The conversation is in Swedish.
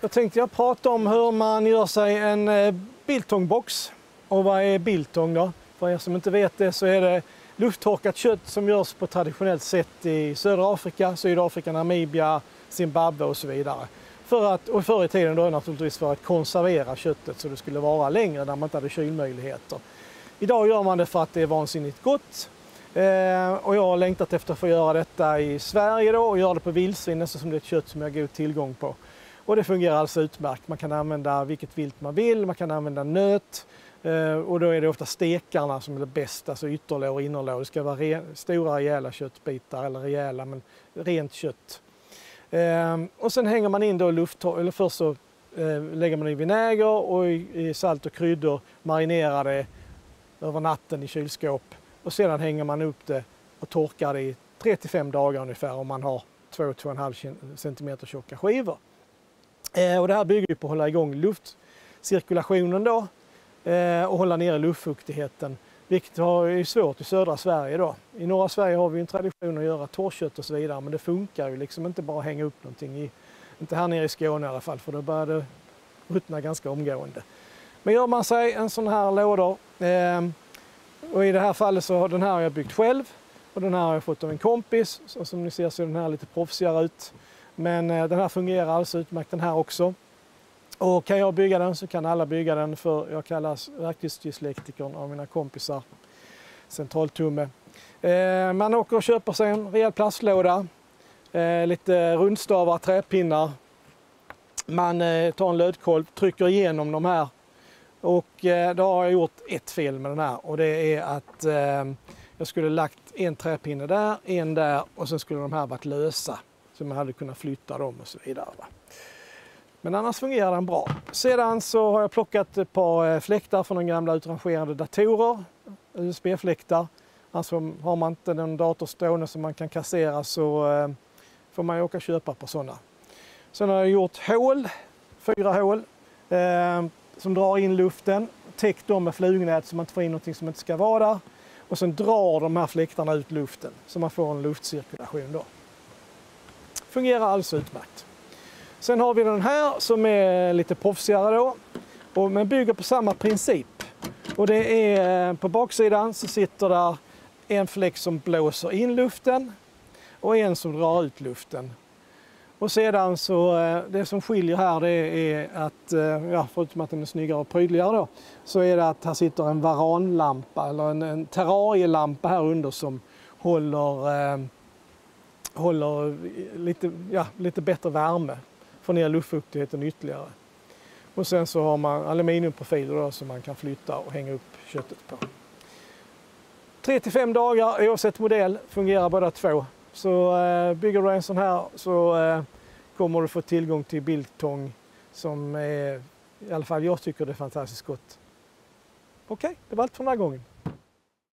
Jag tänkte prata om hur man gör sig en biltongbox. Och vad är biltong då? För er som inte vet det så är det lufttorkat kött som görs på traditionellt sätt i södra Afrika, Sydafrika, Namibia, Zimbabwe och så vidare. Och förr i tiden då naturligtvis för att konservera köttet så det skulle vara längre när man inte hade kylmöjligheter. Idag gör man det för att det är vansinnigt gott. Och jag har längtat efter att få göra detta i Sverige då och göra det på vildsvin eftersom det är ett kött som jag har god tillgång på. Och det fungerar alltså utmärkt. Man kan använda vilket vilt man vill, man kan använda nöt. Och då är det ofta stekarna som är det bästa, alltså ytterlår och innerlår. Det ska vara stora rejäla köttbitar, eller rejäla men rent kött. Och sen hänger man in då eller först så lägger man i vinäger och i salt och kryddor, marinerar det över natten i kylskåp. Och sedan hänger man upp det och torkar det i 3-5 dagar ungefär om man har 2-2,5 cm tjocka skivor. Och det här bygger ju på att hålla igång luftcirkulationen då och hålla nere luftfuktigheten, vilket är svårt i södra Sverige då. I norra Sverige har vi en tradition att göra torrkött och så vidare, men det funkar ju liksom inte bara att hänga upp någonting, inte här nere i Skåne i alla fall, för då börjar det ruttna ganska omgående. Men gör man sig en sån här lådor, och i det här fallet så den här har jag byggt själv och den här har jag fått av en kompis, så som ni ser så är den här lite proffsigare ut. Men den här fungerar alltså utmärkt den här också. Och kan jag bygga den så kan alla bygga den, för jag kallas verktygsdyslektikern av mina kompisar, centraltumme. Man åker och köper sig en rejäl plastlåda, lite rundstavar, träpinnar. Man tar en lödkolv, trycker igenom de här. Och då har jag gjort ett fel med den här, och det är att jag skulle lagt en träpinne där, en där och sen skulle de här varit lösa. Så man hade kunnat flytta dem och så vidare. Va? Men annars fungerar den bra. Sedan så har jag plockat ett par fläktar från de gamla utrangerade datorer, USB-fläktar. Alltså har man inte en dator stående som man kan kassera så får man ju åka och köpa på sådana. Sen har jag gjort 4 hål som drar in luften, täckt dem med flugnät så man inte får in någonting som inte ska vara där. Och sen drar de här fläktarna ut luften så man får en luftcirkulation då. Fungerar alltså utmärkt. Sen har vi den här som är lite proffsigare då, men bygger på samma princip. Och det är på baksidan så sitter där en fläkt som blåser in luften och en som drar ut luften. Och sedan så det som skiljer här det är att, förutom att den är snyggare och prydligare då, så är det att här sitter en varanlampa eller en terrarielampa här under som håller lite bättre värme, får ner luftfuktigheten ytterligare. Och sen så har man aluminiumprofiler då, som man kan flytta och hänga upp köttet på. 3-5 dagar oavsett modell fungerar båda två. Så bygger du en sån här så kommer du få tillgång till biltong som är, i alla fall jag tycker det är fantastiskt gott. Okej, det var allt för den här gången.